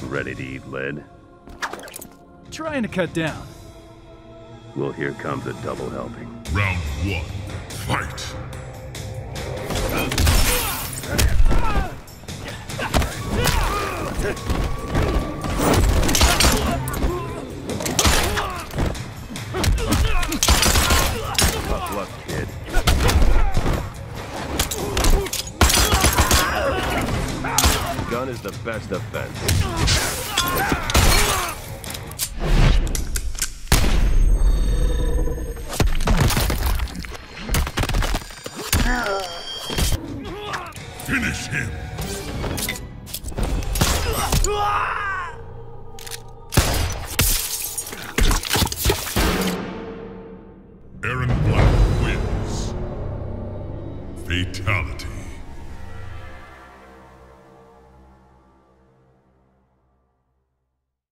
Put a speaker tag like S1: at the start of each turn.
S1: Ready to eat lead?
S2: Trying to cut down.
S1: Well, here comes a double helping.
S3: Round 1. Fight!
S1: Tough luck, kid. Gun is the best defense.
S3: Finish him! Erron Black wins. Fatality.